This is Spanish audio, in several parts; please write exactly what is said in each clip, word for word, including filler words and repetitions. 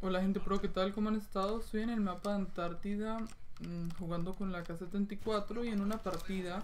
Hola gente pro, ¿qué tal? ¿Cómo han estado? Estoy en el mapa de Antártida mmm, jugando con la K setenta y cuatro y en una partida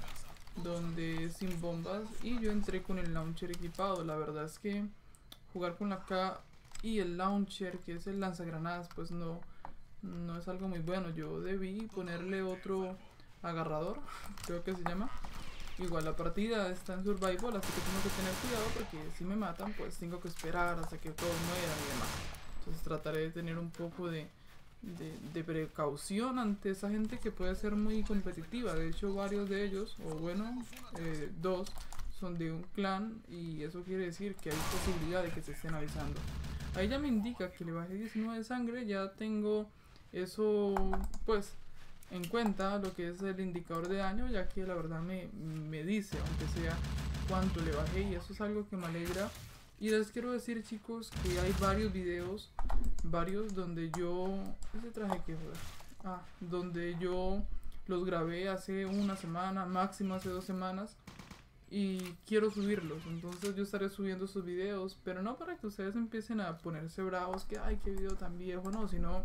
donde sin bombas y yo entré con el launcher equipado. La verdad es que jugar con la K y el launcher, que es el lanzagranadas, pues no, no es algo muy bueno. Yo debí ponerle otro agarrador, creo que se llama. Igual la partida está en survival, así que tengo que tener cuidado porque si me matan pues tengo que esperar hasta que todos mueran y demás. Entonces trataré de tener un poco de, de, de precaución ante esa gente que puede ser muy competitiva. De hecho varios de ellos, o bueno, eh, dos, son de un clan y eso quiere decir que hay posibilidad de que se estén avisando. Ahí ya me indica que le bajé diecinueve de sangre, ya tengo eso pues en cuenta, lo que es el indicador de daño, ya que la verdad me, me dice, aunque sea cuánto le bajé, y eso es algo que me alegra. Y les quiero decir, chicos, que hay varios videos, varios donde yo, ese traje que fue, ah, donde yo los grabé hace una semana, máximo hace dos semanas, y quiero subirlos. Entonces yo estaré subiendo esos videos, pero no para que ustedes empiecen a ponerse bravos, que ay, qué video tan viejo, no, sino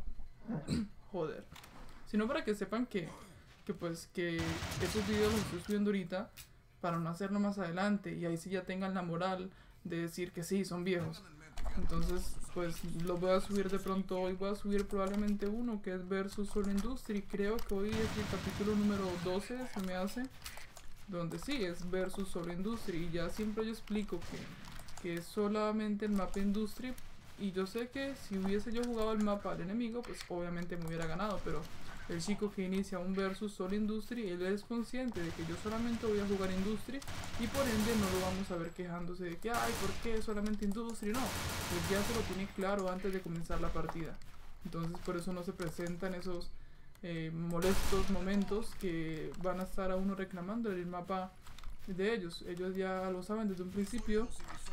joder, sino para que sepan que, que pues que esos videos los estoy subiendo ahorita para no hacerlo más adelante y ahí sí ya tengan la moral de decir que sí, son viejos. Entonces pues los voy a subir de pronto. Hoy voy a subir probablemente uno que es versus Solo Industry. Creo que hoy es el capítulo número doce, se me hace, donde sí es versus Solo Industry, y ya siempre yo explico que, que es solamente el mapa Industry. Y yo sé que si hubiese yo jugado el mapa al enemigo, pues obviamente me hubiera ganado, pero el chico que inicia un versus Solo Industry, él es consciente de que yo solamente voy a jugar Industry y por ende no lo vamos a ver quejándose de que ay, ¿por qué solamente Industry? No, pues ya se lo tiene claro antes de comenzar la partida. Entonces por eso no se presentan esos eh, molestos momentos que van a estar a uno reclamando el mapa de ellos. Ellos ya lo saben desde un principio.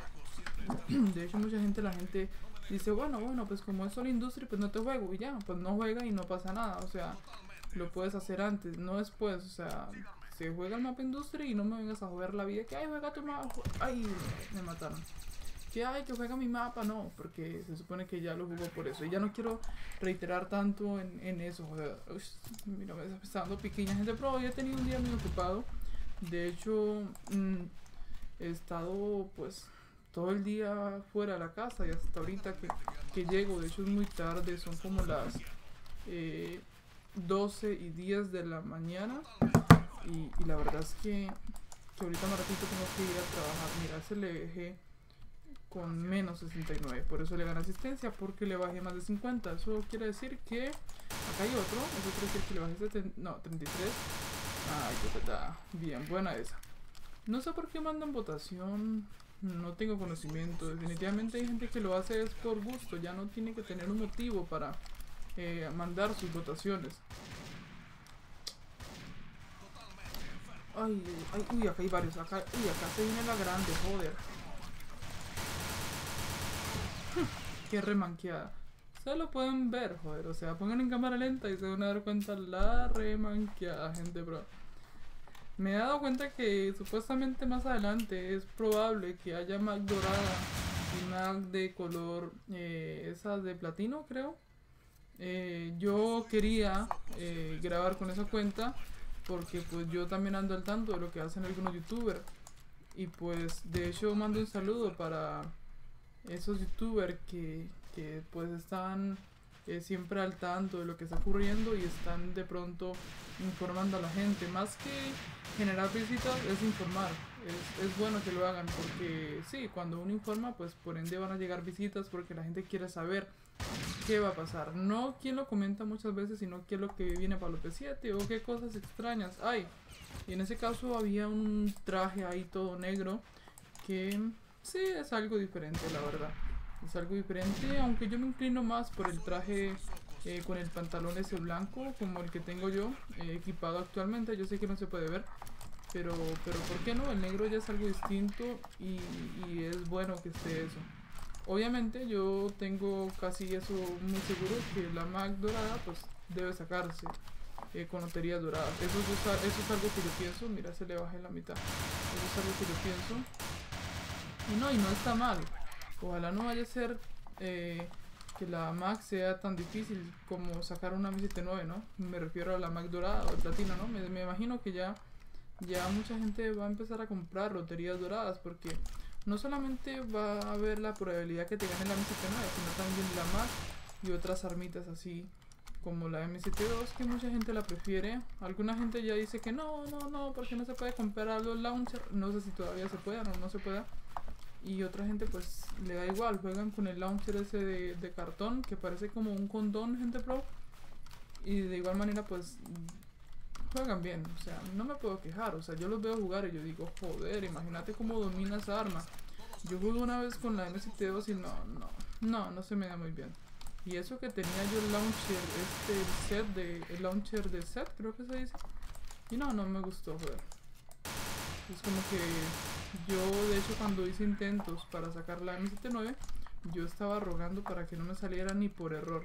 De hecho mucha gente, la gente dice, bueno, bueno, pues como es Solo Industry, pues no te juego y ya, pues no juega y no pasa nada. O sea, lo puedes hacer antes, no después. O sea, se juega el mapa Industry y no me vengas a joder la vida. Que ay, juega tu mapa, ay, me mataron. Que ay, que juega mi mapa, no, porque se supone que ya lo jugó por eso. Y ya no quiero reiterar tanto en, en eso. O sea, uy, mira, me está dando pequeña gente, pero hoy he tenido un día muy ocupado. De hecho, mmm, he estado pues todo el día fuera de la casa y hasta ahorita que, que llego. De hecho es muy tarde, son como las eh, doce y diez de la mañana y, y la verdad es que, que ahorita más ratito tengo que ir a trabajar. Mira, se le dejé con menos sesenta y nueve, por eso le gané asistencia, porque le bajé más de cincuenta. Eso quiere decir que acá hay otro, eso quiere decir que le bajé setenta, no, treinta y tres. Ay, qué peta, bien, buena esa. No sé por qué mandan votación, no tengo conocimiento. Definitivamente hay gente que lo hace es por gusto, ya no tiene que tener un motivo para eh, mandar sus votaciones. Ay, ay, uy, acá hay varios, acá, uy, acá se viene la grande, joder. Qué remanqueada. Se lo pueden ver, joder, o sea, pongan en cámara lenta y se van a dar cuenta la remanqueada, gente, bro. Me he dado cuenta que supuestamente más adelante es probable que haya Mac dorada y Mac de color, eh, esas de platino, creo. Eh, yo quería eh, grabar con esa cuenta porque pues yo también ando al tanto de lo que hacen algunos youtubers. Y pues de hecho mando un saludo para esos youtubers que, que pues están eh, siempre al tanto de lo que está ocurriendo y están de pronto informando a la gente. Más que generar visitas es informar. Es, es bueno que lo hagan porque sí, cuando uno informa pues por ende van a llegar visitas porque la gente quiere saber qué va a pasar. No quién lo comenta muchas veces, sino qué es lo que viene para los P siete o qué cosas extrañas hay. Y en ese caso había un traje ahí todo negro que sí es algo diferente, la verdad. Es algo diferente, aunque yo me inclino más por el traje eh, con el pantalón ese blanco, como el que tengo yo, eh, equipado actualmente. Yo sé que no se puede ver, pero, pero ¿por qué no? El negro ya es algo distinto y, y es bueno que esté eso. Obviamente yo tengo casi eso muy seguro, que la Mac dorada pues debe sacarse eh, con loterías doradas. Eso es, eso es algo que yo pienso. Mira, se le bajé la mitad. Eso es algo que yo pienso. Y no, y no está mal. Ojalá no vaya a ser eh, que la Mac sea tan difícil como sacar una M setenta y nueve, ¿no? Me refiero a la Mac dorada o platina, ¿no? Me, me imagino que ya, ya mucha gente va a empezar a comprar loterías doradas porque no solamente va a haber la probabilidad que te gane la M setenta y nueve, sino también la Mac y otras armitas así como la M setenta y dos, que mucha gente la prefiere. Alguna gente ya dice que no, no, no, porque no se puede comprar los launchers. No sé si todavía se pueda o no se pueda. Y otra gente pues le da igual, juegan con el launcher ese de, de cartón que parece como un condón, gente pro. Y de igual manera pues juegan bien, o sea, no me puedo quejar. O sea, yo los veo jugar y yo digo, joder, imagínate cómo domina esa arma. Yo jugué una vez con la M setenta y dos y no, no, no, no se me da muy bien. Y eso que tenía yo el launcher, este, el set de, el launcher de set, creo que se dice. Y no, no me gustó, joder. Es como que yo, de hecho, cuando hice intentos para sacar la M setenta y nueve, yo estaba rogando para que no me saliera ni por error.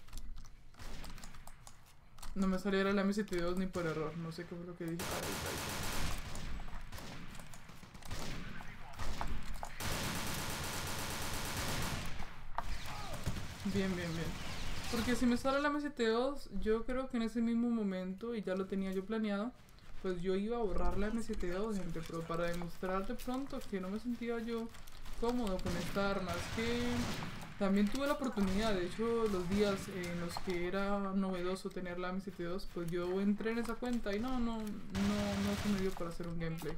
No me saliera la M setenta y dos ni por error. No sé qué fue lo que dije. Ay, ay. Bien, bien, bien. Porque si me sale la M setenta y dos, yo creo que en ese mismo momento, y ya lo tenía yo planeado, pues yo iba a borrar la M setenta y dos, gente, pero para demostrar de pronto que no me sentía yo cómodo con esta arma. Es que también tuve la oportunidad, de hecho los días en los que era novedoso tener la M setenta y dos, pues yo entré en esa cuenta y no, no, no, no se me dio para hacer un gameplay.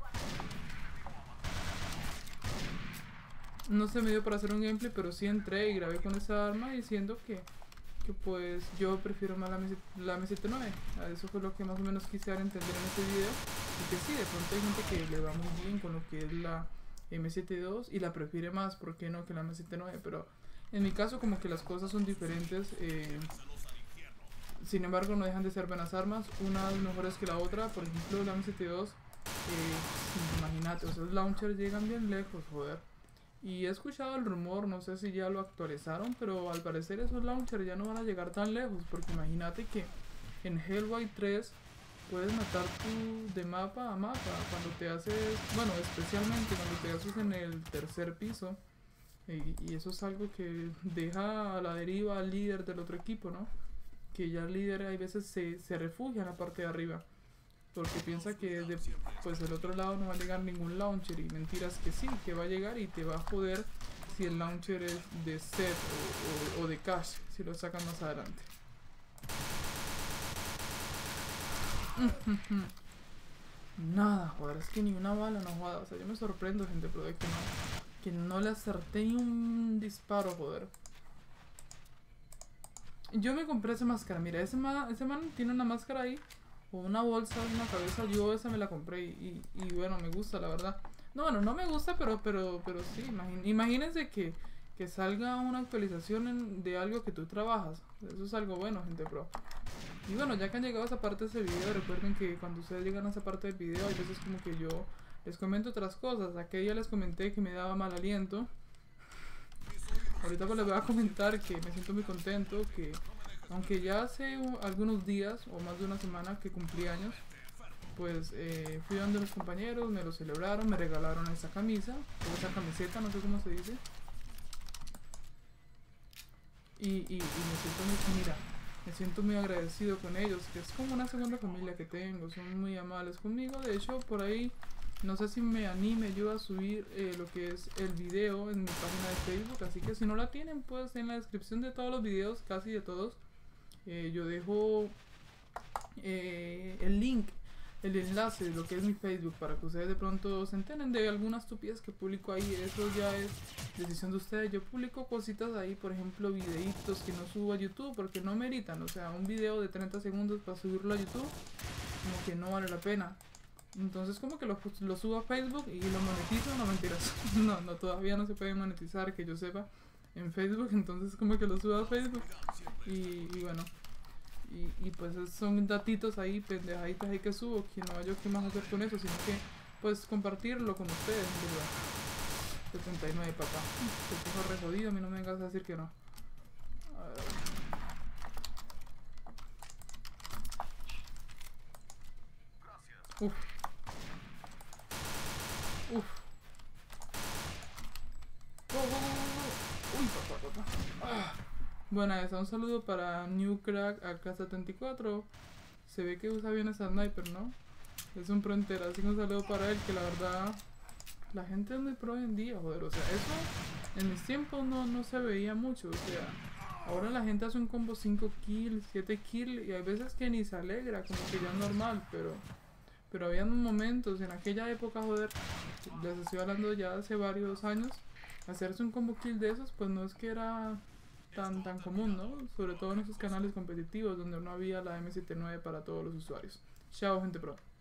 No se me dio para hacer un gameplay, pero sí entré y grabé con esa arma diciendo que, que pues yo prefiero más la, la M setenta y nueve. Eso fue lo que más o menos quise dar a entender en este video. Y que sí, de pronto hay gente que le va muy bien con lo que es la M setenta y dos y la prefiere más, ¿por qué no?, que la M setenta y nueve. Pero en mi caso como que las cosas son diferentes. Eh, sin embargo no dejan de ser buenas armas, unas mejores que la otra. Por ejemplo la M setenta y dos, eh, imagínate, esos launchers llegan bien lejos, joder. Y he escuchado el rumor, no sé si ya lo actualizaron, pero al parecer esos launchers ya no van a llegar tan lejos, porque imagínate que en Hellway tres puedes matar tú de mapa a mapa cuando te haces, bueno, especialmente cuando te haces en el tercer piso, y, y eso es algo que deja a la deriva al líder del otro equipo, ¿no? Que ya el líder hay veces se, se refugia en la parte de arriba, porque piensa que de, pues del otro lado no va a llegar ningún launcher, y mentiras que sí, que va a llegar y te va a joder si el launcher es de set o, o, o de cash, si lo sacan más adelante. Nada, joder, es que ni una bala no joda. O sea, yo me sorprendo, gente, pero de que no, que no le acerté ni un disparo, joder. Yo me compré esa máscara, mira, ese man, ese man tiene una máscara ahí, o una bolsa, una cabeza. Yo esa me la compré y, y, y bueno, me gusta, la verdad. No, bueno, no me gusta, pero pero pero sí, imagín, imagínense que, que salga una actualización en, de algo que tú trabajas. Eso es algo bueno, gente pro. Y bueno, ya que han llegado a esa parte de ese video, recuerden que cuando ustedes llegan a esa parte del video, hay veces como que yo les comento otras cosas. Aquella les comenté que me daba mal aliento. Ahorita pues les voy a comentar que me siento muy contento, que aunque ya hace uh, algunos días o más de una semana que cumplí años, pues eh, fui donde mis compañeros, me lo celebraron, me regalaron esa camisa, o esa camiseta, no sé cómo se dice. Y, y, y me siento muy, mira, me siento muy agradecido con ellos, que es como una segunda familia que tengo, son muy amables conmigo. De hecho, por ahí, no sé si me anime yo a subir eh, lo que es el video en mi página de Facebook, así que si no la tienen, pues en la descripción de todos los videos, casi de todos, eh, yo dejo eh, el link, el enlace de lo que es mi Facebook, para que ustedes de pronto se enteren de algunas estupidez que publico ahí. Eso ya es decisión de ustedes. Yo publico cositas ahí, por ejemplo, videitos que no subo a YouTube porque no meritan. O sea, un video de treinta segundos para subirlo a YouTube, como que no vale la pena. Entonces como que lo, lo subo a Facebook y lo monetizo. No, mentiras. No, no, todavía no se puede monetizar, que yo sepa, en Facebook. Entonces como que lo subo a Facebook. Y, y bueno, y, y pues son datitos ahí, pendejaditas ahí que subo, que no hay yo qué más hacer con eso, sino que pues compartirlo con ustedes, ¿verdad? setenta y nueve, papá. Te puso re jodido, a mí no me vengas a decir que no. A ver. Uf. Uf. Oh, oh, oh, oh. Uy, papá, papá. Ah. Bueno, esa, un saludo para New Crack A K setenta y cuatro. Se ve que usa bien esa sniper, ¿no? Es un pro entero, así que un saludo para él, que la verdad la gente es muy pro hoy en día, joder. O sea, eso en mis tiempos no, no se veía mucho. O sea, ahora la gente hace un combo cinco kills, siete kills y hay veces que ni se alegra, como que ya es normal, pero pero había momentos en aquella época, joder, les estoy hablando ya hace varios años, hacerse un combo kill de esos pues no es que era tan tan común, ¿no? Sobre todo en esos canales competitivos donde no había la M setenta y nueve para todos los usuarios. Chao, gente pro.